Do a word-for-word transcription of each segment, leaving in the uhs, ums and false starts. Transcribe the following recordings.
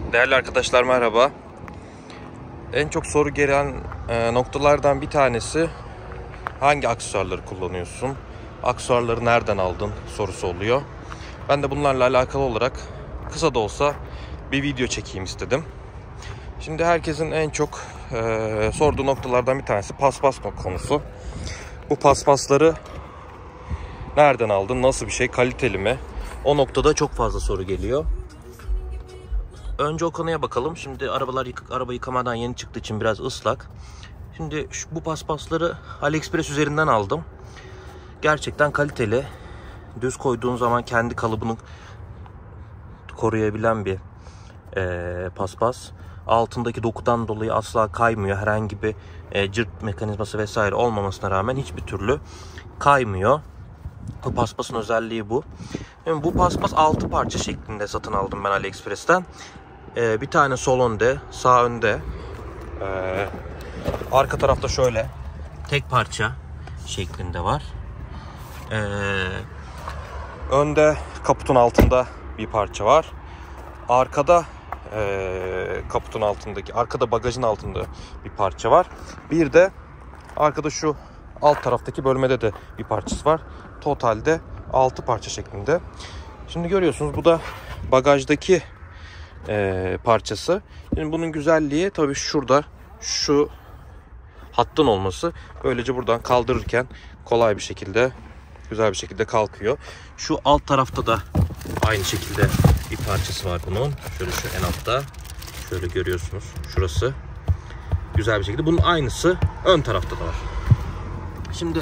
Değerli arkadaşlar merhaba. En çok soru gelen e, noktalardan bir tanesi hangi aksesuarları kullanıyorsun? Aksesuarları nereden aldın sorusu oluyor. Ben de bunlarla alakalı olarak kısa da olsa bir video çekeyim istedim. Şimdi herkesin en çok e, sorduğu noktalardan bir tanesi paspas konusu. Bu paspasları nereden aldın? Nasıl bir şey? Kaliteli mi? O noktada çok fazla soru geliyor. Önce o konuya bakalım. Şimdi arabalar yık araba yıkamadan yeni çıktığı için biraz ıslak. Şimdi şu, bu paspasları AliExpress üzerinden aldım. Gerçekten kaliteli. Düz koyduğun zaman kendi kalıbını koruyabilen bir e, paspas. Altındaki dokudan dolayı asla kaymıyor. Herhangi bir e, cırt mekanizması vesaire olmamasına rağmen hiçbir türlü kaymıyor. Bu paspasın özelliği bu. Şimdi bu paspas altı parça şeklinde satın aldım ben AliExpress'ten. Ee, bir tane sol önde, sağ önde. Ee, arka tarafta şöyle tek parça şeklinde var. Ee, önde kaputun altında bir parça var. Arkada e, kaputun altındaki, arkada bagajın altında bir parça var. Bir de arkada şu alt taraftaki bölmede de bir parçası var. Totalde altı parça şeklinde. Şimdi görüyorsunuz bu da bagajdaki e, parçası. Şimdi bunun güzelliği tabii şurada şu hattın olması. Böylece buradan kaldırırken kolay bir şekilde, güzel bir şekilde kalkıyor. Şu alt tarafta da aynı şekilde bir parçası var bunun. Şöyle şu en altta. Şöyle görüyorsunuz. Şurası. Güzel bir şekilde. Bunun aynısı ön tarafta da var. Şimdi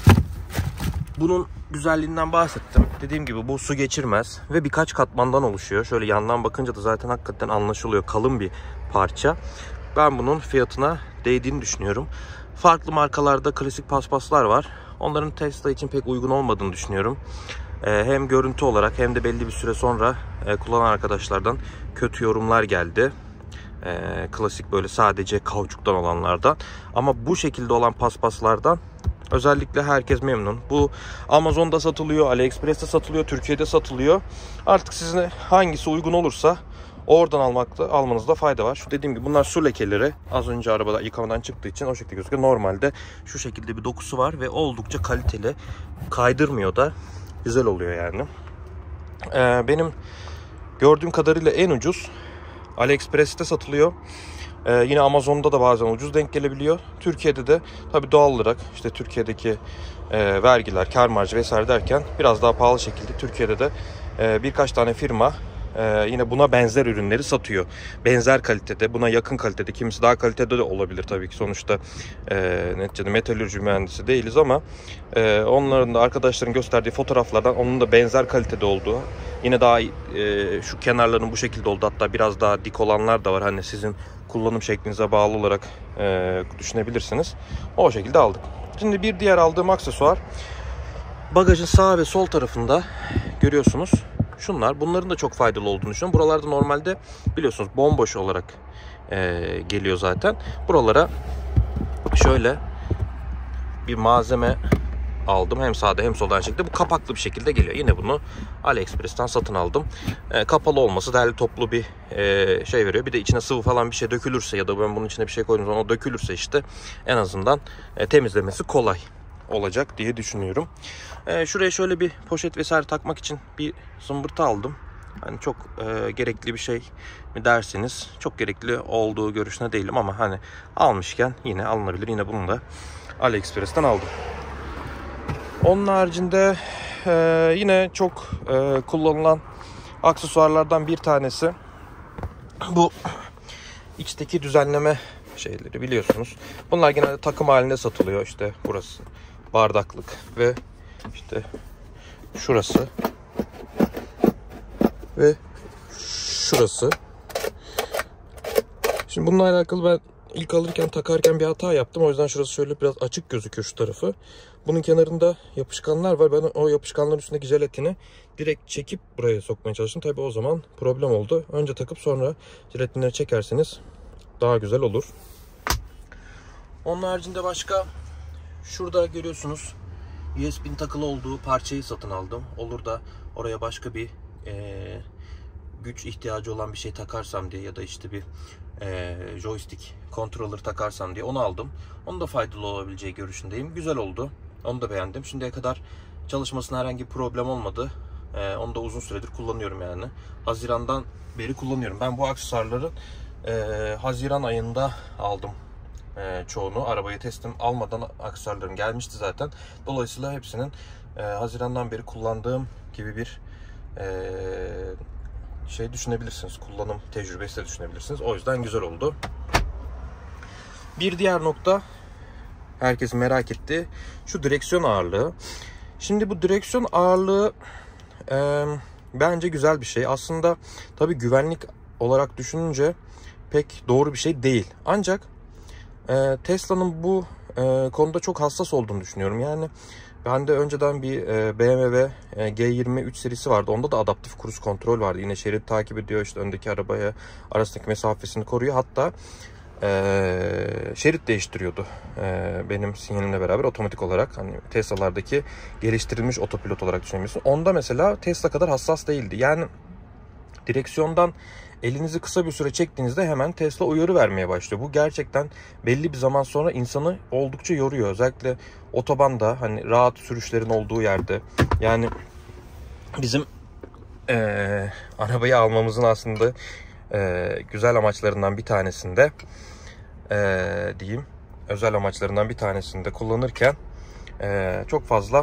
bunun güzelliğinden bahsettim. Dediğim gibi bu su geçirmez ve birkaç katmandan oluşuyor. Şöyle yandan bakınca da zaten hakikaten anlaşılıyor. Kalın bir parça. Ben bunun fiyatına değdiğini düşünüyorum. Farklı markalarda klasik paspaslar var. Onların Tesla için pek uygun olmadığını düşünüyorum. Ee, hem görüntü olarak hem de belli bir süre sonra e, kullanan arkadaşlardan kötü yorumlar geldi. Ee, klasik böyle sadece kauçuktan olanlardan. Ama bu şekilde olan paspaslardan özellikle herkes memnun. Bu Amazon'da satılıyor, AliExpress'te satılıyor, Türkiye'de satılıyor. Artık size hangisi uygun olursa oradan almakta, almanızda fayda var. Şu dediğim gibi bunlar su lekeleri. Az önce arabada yıkamadan çıktığı için o şekilde gözüküyor. Normalde şu şekilde bir dokusu var ve oldukça kaliteli. Kaydırmıyor da, güzel oluyor yani. Ee, benim gördüğüm kadarıyla en ucuz AliExpress'te satılıyor. Ee, yine Amazon'da da bazen ucuz denk gelebiliyor. Türkiye'de de tabii doğal olarak işte Türkiye'deki e, vergiler, kar marjı vesaire derken biraz daha pahalı şekilde Türkiye'de de e, birkaç tane firma e, yine buna benzer ürünleri satıyor. Benzer kalitede, buna yakın kalitede, kimisi daha kalitede de olabilir tabii ki. Sonuçta e, neticede metalürji mühendisi değiliz ama e, onların da arkadaşların gösterdiği fotoğraflardan onun da benzer kalitede olduğu, yine daha e, şu kenarların bu şekilde oldu, hatta biraz daha dik olanlar da var. Hani sizin kullanım şeklinize bağlı olarak e, düşünebilirsiniz. O şekilde aldık. Şimdi bir diğer aldığım aksesuar, bagajın sağ ve sol tarafında görüyorsunuz. Şunlar. Bunların da çok faydalı olduğunu düşünüyorum. Buralarda normalde biliyorsunuz bomboş olarak e, geliyor zaten. Buralara şöyle bir malzeme aldım. Hem sağda hem solda aynı şekilde. Bu kapaklı bir şekilde geliyor. Yine bunu AliExpress'ten satın aldım. E, kapalı olması derli toplu bir e, şey veriyor. Bir de içine sıvı falan bir şey dökülürse ya da ben bunun içine bir şey koyduğum zaman o dökülürse işte en azından e, temizlemesi kolay olacak diye düşünüyorum. E, şuraya şöyle bir poşet vesaire takmak için bir zımbırtı aldım. Hani çok e, gerekli bir şey mi derseniz çok gerekli olduğu görüşüne değilim ama hani almışken yine alınabilir. Yine bunu da AliExpress'ten aldım. Onun haricinde e, yine çok e, kullanılan aksesuarlardan bir tanesi bu içteki düzenleme şeyleri, biliyorsunuz. Bunlar genelde takım halinde satılıyor. İşte burası bardaklık ve işte şurası ve şurası. Şimdi bununla alakalı ben ilk alırken, takarken bir hata yaptım. O yüzden şurası şöyle biraz açık gözüküyor, şu tarafı. Bunun kenarında yapışkanlar var. Ben o yapışkanların üstündeki jelatini direkt çekip buraya sokmaya çalıştım. Tabii o zaman problem oldu. Önce takıp sonra jelatinleri çekerseniz daha güzel olur. Onun haricinde başka şurada görüyorsunuz U S B'nin takılı olduğu parçayı satın aldım. Olur da oraya başka bir ee, güç ihtiyacı olan bir şey takarsam diye ya da işte bir e, joystick controller takarsam diye onu aldım. Onun da faydalı olabileceği görüşündeyim. Güzel oldu. Onu da beğendim. Şimdiye kadar çalışmasına herhangi bir problem olmadı. E, onu da uzun süredir kullanıyorum yani. Haziran'dan beri kullanıyorum. Ben bu aksesuarları e, Haziran ayında aldım. E, çoğunu. Arabayı teslim almadan aksesuarlarım gelmişti zaten. Dolayısıyla hepsinin e, Haziran'dan beri kullandığım gibi bir e, şey düşünebilirsiniz. Kullanım tecrübesi de düşünebilirsiniz. O yüzden güzel oldu. Bir diğer nokta, herkes merak etti, şu direksiyon ağırlığı. Şimdi bu direksiyon ağırlığı e, bence güzel bir şey. Aslında tabii güvenlik olarak düşününce pek doğru bir şey değil. Ancak e, Tesla'nın bu e, konuda çok hassas olduğunu düşünüyorum. Yani ben de önceden bir e, B M W e, G yirmi üç serisi vardı. Onda da adaptif cruise kontrol vardı. Yine şerit takip ediyor, işte öndeki arabaya arasındaki mesafesini koruyor. Hatta e, şerit değiştiriyordu. E, benim sinyalimle beraber otomatik olarak, hani Tesla'lardaki geliştirilmiş otopilot olarak düşünebilirsin. Onda mesela Tesla kadar hassas değildi. Yani direksiyondan elinizi kısa bir süre çektiğinizde hemen Tesla uyarı vermeye başlıyor. Bu gerçekten belli bir zaman sonra insanı oldukça yoruyor. Özellikle otobanda, hani rahat sürüşlerin olduğu yerde. Yani bizim ee, arabayı almamızın aslında ee, güzel amaçlarından bir tanesinde ee, diyeyim, özel amaçlarından bir tanesinde kullanırken ee, çok fazla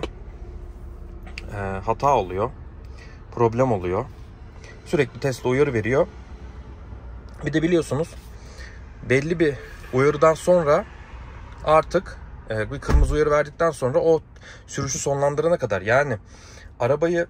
ee, hata oluyor, problem oluyor. Sürekli Tesla uyarı veriyor. Bir de biliyorsunuz belli bir uyarıdan sonra artık e, bir kırmızı uyarı verdikten sonra o sürüşü sonlandırana kadar, yani arabayı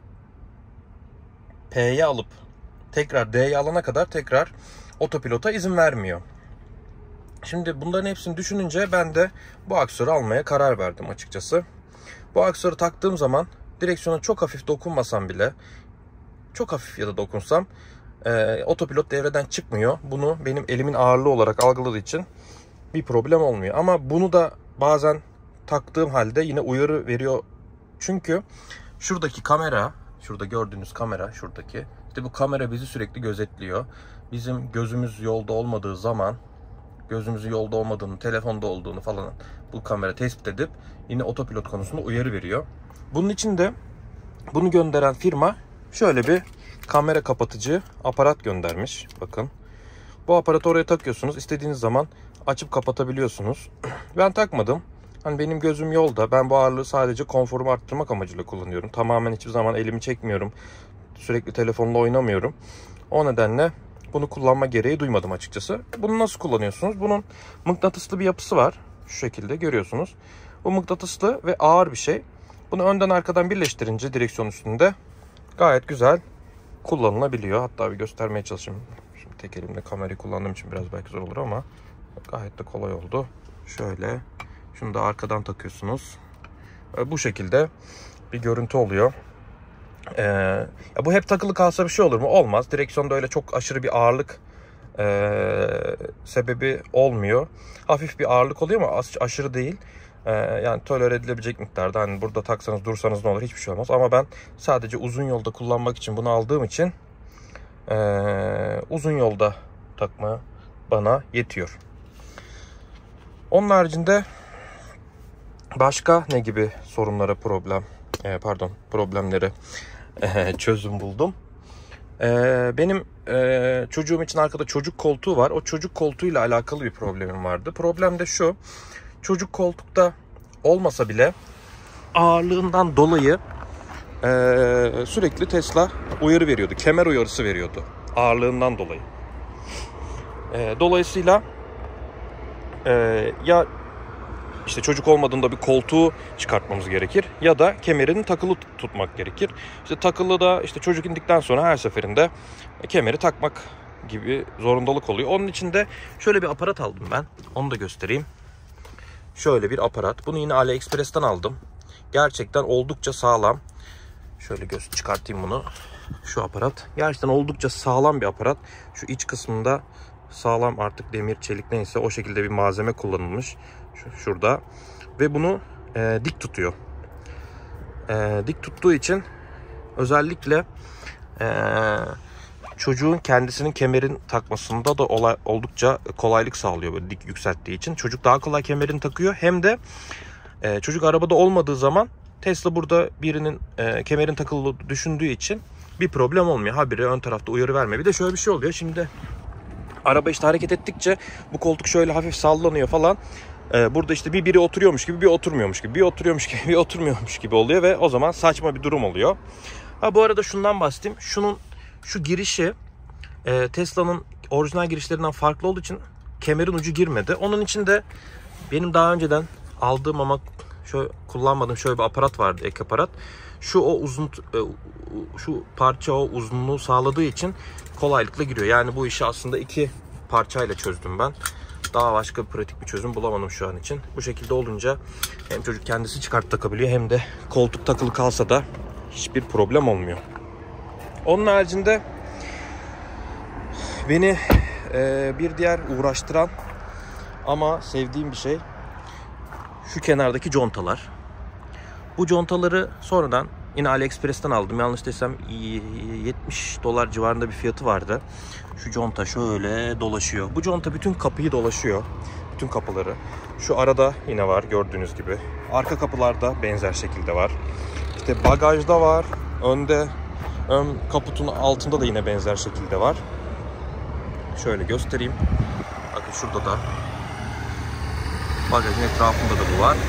P'ye alıp tekrar D'ye alana kadar tekrar otopilota izin vermiyor. Şimdi bunların hepsini düşününce ben de bu aksesuarı almaya karar verdim açıkçası. Bu aksesuarı taktığım zaman direksiyona çok hafif dokunmasam bile, çok hafif ya da dokunsam e, otopilot devreden çıkmıyor. Bunu benim elimin ağırlığı olarak algıladığı için bir problem olmuyor. Ama bunu da bazen taktığım halde yine uyarı veriyor. Çünkü şuradaki kamera, şurada gördüğünüz kamera, şuradaki, işte bu kamera bizi sürekli gözetliyor. Bizim gözümüz yolda olmadığı zaman, gözümüzün yolda olmadığını, telefonda olduğunu falan bu kamera tespit edip yine otopilot konusunda uyarı veriyor. Bunun için de bunu gönderen firma şöyle bir kamera kapatıcı aparat göndermiş. Bakın. Bu aparatı oraya takıyorsunuz. İstediğiniz zaman açıp kapatabiliyorsunuz. Ben takmadım. Hani benim gözüm yolda. Ben bu ağırlığı sadece konforumu arttırmak amacıyla kullanıyorum. Tamamen hiçbir zaman elimi çekmiyorum. Sürekli telefonla oynamıyorum. O nedenle bunu kullanma gereği duymadım açıkçası. Bunu nasıl kullanıyorsunuz? Bunun mıknatıslı bir yapısı var. Şu şekilde görüyorsunuz. Bu mıknatıslı ve ağır bir şey. Bunu önden arkadan birleştirince direksiyon üstünde gayet güzel kullanılabiliyor. Hatta bir göstermeye çalışayım. Şimdi tek elimle kamerayı kullandığım için biraz belki zor olur ama gayet de kolay oldu. Şöyle, şunu da arkadan takıyorsunuz. Bu şekilde bir görüntü oluyor. Ee, ya bu hep takılı kalsa bir şey olur mu? Olmaz. Direksiyonda öyle çok aşırı bir ağırlık e, sebebi olmuyor. Hafif bir ağırlık oluyor ama aşırı değil. Ee, yani tolere edilebilecek miktarda. Hani burada taksanız dursanız ne olur, hiçbir şey olmaz. Ama ben sadece uzun yolda kullanmak için bunu aldığım için e, uzun yolda takma bana yetiyor. Onun haricinde başka ne gibi sorunlara problem e, pardon problemleri e, çözüm buldum. E, benim e, çocuğum için arkada çocuk koltuğu var. O çocuk koltuğuyla alakalı bir problemim vardı. Problem de şu: çocuk koltukta olmasa bile ağırlığından dolayı e, sürekli Tesla uyarı veriyordu. Kemer uyarısı veriyordu ağırlığından dolayı. E, dolayısıyla e, ya işte çocuk olmadığında bir koltuğu çıkartmamız gerekir ya da kemerini takılı tutmak gerekir. İşte takılı da işte çocuk indikten sonra her seferinde kemeri takmak gibi zorundalık oluyor. Onun için de şöyle bir aparat aldım ben. Onu da göstereyim. Şöyle bir aparat. Bunu yine AliExpress'ten aldım. Gerçekten oldukça sağlam. Şöyle göz çıkartayım bunu. Şu aparat. Gerçekten oldukça sağlam bir aparat. Şu iç kısmında sağlam, artık demir, çelik neyse o şekilde bir malzeme kullanılmış. Şu, şurada. Ve bunu e, dik tutuyor. E, dik tuttuğu için özellikle e, çocuğun kendisinin kemerin takmasında da olay, oldukça kolaylık sağlıyor böyle dik yükselttiği için. Çocuk daha kolay kemerini takıyor. Hem de e, çocuk arabada olmadığı zaman Tesla burada birinin e, kemerin takıldığını düşündüğü için bir problem olmuyor. Habire ön tarafta uyarı vermiyor. Bir de şöyle bir şey oluyor. Şimdi araba işte hareket ettikçe bu koltuk şöyle hafif sallanıyor falan. Ee, burada işte bir biri oturuyormuş gibi, bir oturmuyormuş gibi, bir oturuyormuş gibi, bir oturmuyormuş gibi oluyor ve o zaman saçma bir durum oluyor. Ha bu arada şundan bahsedeyim. Şunun şu girişi e, Tesla'nın orijinal girişlerinden farklı olduğu için kemerin ucu girmedi. Onun için de benim daha önceden aldığım ama şöyle kullanmadığım şöyle bir aparat vardı, ek aparat. Şu o uzun e, şu parça o uzunluğu sağladığı için kolaylıkla giriyor. Yani bu işi aslında iki parçayla çözdüm ben. Daha başka bir pratik bir çözüm bulamadım şu an için. Bu şekilde olunca hem çocuk kendisi çıkart takabiliyor hem de koltuk takılı kalsa da hiçbir problem olmuyor. Onun haricinde beni e, bir diğer uğraştıran ama sevdiğim bir şey şu kenardaki contalar. Bu contaları sonradan yine AliExpress'ten aldım. Yanlış desem yetmiş dolar civarında bir fiyatı vardı. Şu conta şöyle dolaşıyor. Bu conta bütün kapıyı dolaşıyor. Bütün kapıları. Şu arada yine var gördüğünüz gibi. Arka kapılarda benzer şekilde var. İşte bagajda var. Önde, ön kaputun altında da yine benzer şekilde var. Şöyle göstereyim. Bakın şurada da bagajın etrafında da bu var.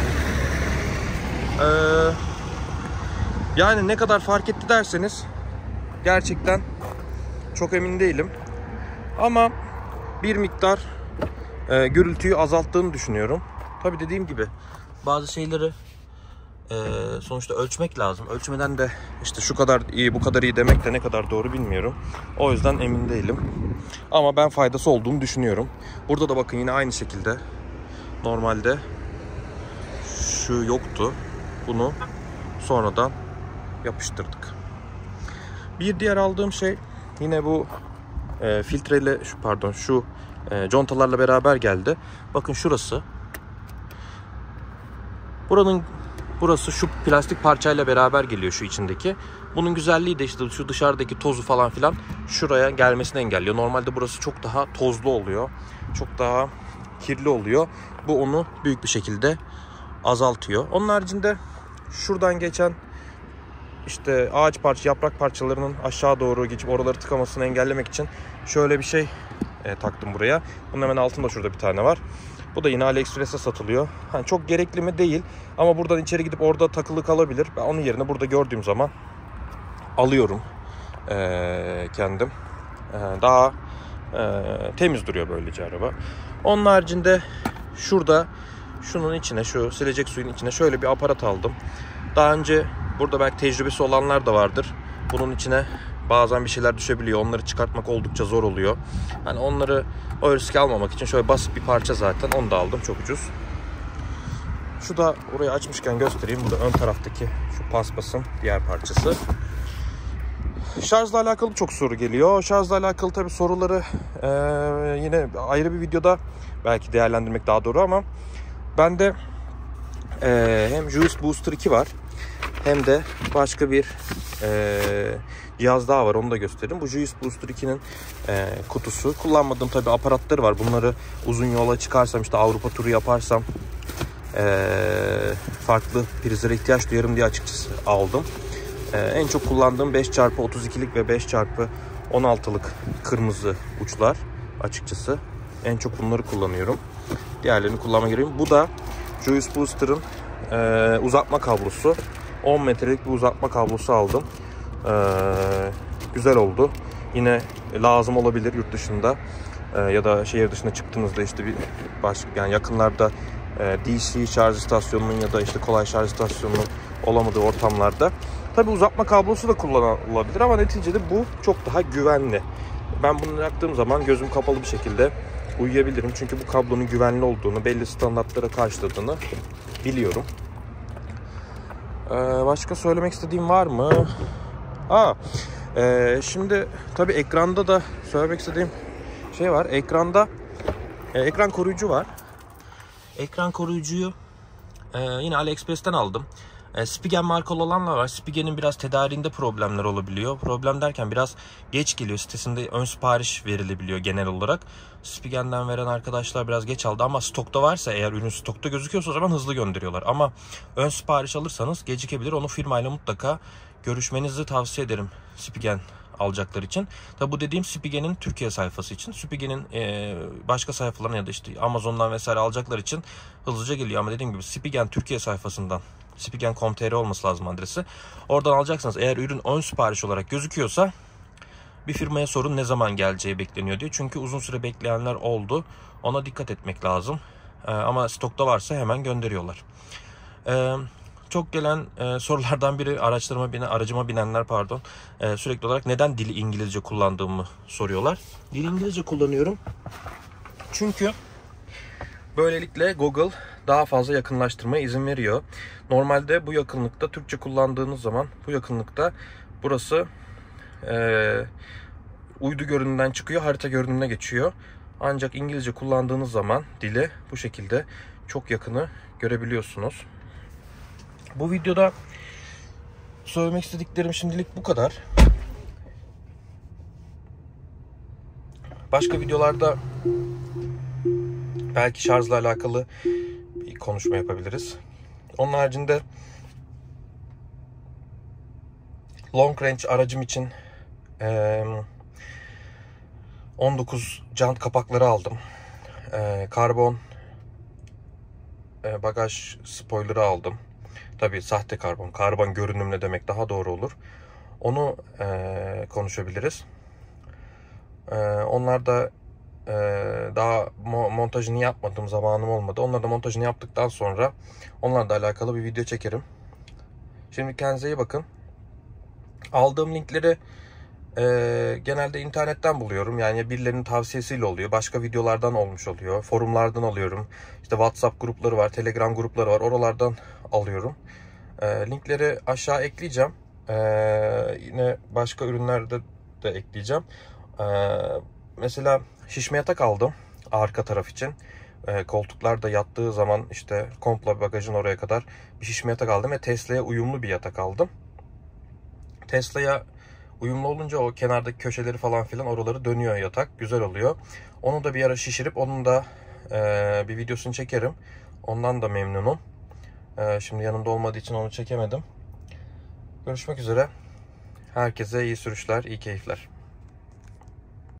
Ee, yani ne kadar fark etti derseniz gerçekten çok emin değilim. Ama bir miktar e, gürültüyü azalttığını düşünüyorum. Tabii dediğim gibi bazı şeyleri e, sonuçta ölçmek lazım. Ölçmeden de işte şu kadar iyi bu kadar iyi demek de ne kadar doğru bilmiyorum. O yüzden emin değilim. Ama ben faydası olduğunu düşünüyorum. Burada da bakın yine aynı şekilde. Normalde şu yoktu. Bunu sonradan yapıştırdık. Bir diğer aldığım şey yine bu e, filtreyle şu pardon şu e, contalarla beraber geldi. Bakın şurası. Buranın burası şu plastik parçayla beraber geliyor şu içindeki. Bunun güzelliği de işte şu dışarıdaki tozu falan filan şuraya gelmesini engelliyor. Normalde burası çok daha tozlu oluyor. Çok daha kirli oluyor. Bu onu büyük bir şekilde azaltıyor. Onun haricinde şuradan geçen işte ağaç parça, yaprak parçalarının aşağı doğru geçip oraları tıkamasını engellemek için şöyle bir şey e, taktım buraya. Bunun hemen altında şurada bir tane var. Bu da yine AliExpress'e satılıyor. Yani çok gerekli mi değil ama buradan içeri gidip orada takılı kalabilir. Ben onun yerine burada gördüğüm zaman alıyorum e, kendim. E, daha e, temiz duruyor böylece araba. Onun haricinde şurada şunun içine, şu silecek suyun içine şöyle bir aparat aldım. Daha önce burada belki tecrübesi olanlar da vardır. Bunun içine bazen bir şeyler düşebiliyor. Onları çıkartmak oldukça zor oluyor. Hani onları o riski almamak için şöyle basit bir parça zaten. Onu da aldım. Çok ucuz. Şu da orayı açmışken göstereyim. Bu da ön taraftaki şu paspasın diğer parçası. Şarjla alakalı çok soru geliyor. Şarjla alakalı tabii soruları e, yine ayrı bir videoda belki değerlendirmek daha doğru ama bende e, hem Juice Booster iki var hem de başka bir e, cihaz daha var. Onu da göstereyim. Bu Juice Booster iki'nin e, kutusu. Kullanmadığım tabii aparatları var. Bunları uzun yola çıkarsam işte Avrupa turu yaparsam e, farklı prizlere ihtiyaç duyarım diye açıkçası aldım. Ee, en çok kullandığım beş çarpı otuz iki'lik ve beş çarpı on altı'lık kırmızı uçlar açıkçası. En çok bunları kullanıyorum. Diğerlerini kullanma gereğim. Bu da Juice Booster'ın e, uzatma kablosu. on metrelik bir uzatma kablosu aldım. E, güzel oldu. Yine lazım olabilir yurt dışında e, ya da şehir dışına çıktığınızda işte bir başka yani yakınlarda e, D C şarj istasyonunun ya da işte kolay şarj istasyonunun olamadığı ortamlarda. Tabi uzatma kablosu da kullanılabilir ama neticede bu çok daha güvenli. Ben bunu yaktığım zaman gözüm kapalı bir şekilde uyuyabilirim. Çünkü bu kablonun güvenli olduğunu, belli standartlara karşıladığını biliyorum. Ee, başka söylemek istediğim var mı? Aa, e, şimdi tabi ekranda da söylemek istediğim şey var. Ekranda e, ekran koruyucu var. Ekran koruyucuyu e, yine AliExpress'ten aldım. E, Spigen markalı olanlar var. Spigen'in biraz tedariğinde problemler olabiliyor. Problem derken biraz geç geliyor. Sitesinde ön sipariş verilebiliyor genel olarak. Spigen'den veren arkadaşlar biraz geç aldı ama stokta varsa, eğer ürün stokta gözüküyorsa o zaman hızlı gönderiyorlar. Ama ön sipariş alırsanız gecikebilir. Onu firmayla mutlaka görüşmenizi tavsiye ederim Spigen alacaklar için. Tabi bu dediğim Spigen'in Türkiye sayfası için. Spigen'in e, başka sayfalarına ya da işte Amazon'dan vesaire alacaklar için hızlıca geliyor. Ama dediğim gibi Spigen Türkiye sayfasından, spigen nokta com nokta tr olması lazım adresi. Oradan alacaksınız. Eğer ürün ön sipariş olarak gözüküyorsa bir firmaya sorun ne zaman geleceği bekleniyor diye. Çünkü uzun süre bekleyenler oldu. Ona dikkat etmek lazım. E, ama stokta varsa hemen gönderiyorlar. E, Çok gelen e, sorulardan biri araçlarıma binen, aracıma binenler pardon e, sürekli olarak neden dili İngilizce kullandığımı soruyorlar. Dili İngilizce kullanıyorum çünkü böylelikle Google daha fazla yakınlaştırmaya izin veriyor. Normalde bu yakınlıkta Türkçe kullandığınız zaman bu yakınlıkta burası e, uydu görünümünden çıkıyor, harita görünümüne geçiyor. Ancak İngilizce kullandığınız zaman dili bu şekilde çok yakını görebiliyorsunuz. Bu videoda söylemek istediklerim şimdilik bu kadar. Başka videolarda belki şarjla alakalı bir konuşma yapabiliriz. Onun haricinde long range aracım için on dokuz jant kapakları aldım. Karbon bagaj spoiler'ı aldım. Tabii sahte karbon. Karbon görünümlü demek daha doğru olur. Onu e, konuşabiliriz. E, onlar da e, daha mo montajını yapmadım. Zamanım olmadı. Onları da montajını yaptıktan sonra onlarla alakalı bir video çekerim. Şimdi kendinize iyi bakın. Aldığım linkleri e, genelde internetten buluyorum. Yani birilerinin tavsiyesiyle oluyor. Başka videolardan olmuş oluyor. Forumlardan alıyorum. İşte WhatsApp grupları var. Telegram grupları var. Oralardan alıyorum. E, linkleri aşağı ekleyeceğim. E, yine başka ürünlerde de ekleyeceğim. E, mesela şişme yatak aldım. Arka taraf için. E, koltuklar da yattığı zaman işte komple bagajın oraya kadar bir şişme yatak aldım. Ve Tesla'ya uyumlu bir yatak aldım. Tesla'ya uyumlu olunca o kenardaki köşeleri falan filan oraları dönüyor yatak. Güzel oluyor. Onu da bir ara şişirip onun da e, bir videosunu çekerim. Ondan da memnunum. E, şimdi yanımda olmadığı için onu çekemedim. Görüşmek üzere. Herkese iyi sürüşler, iyi keyifler.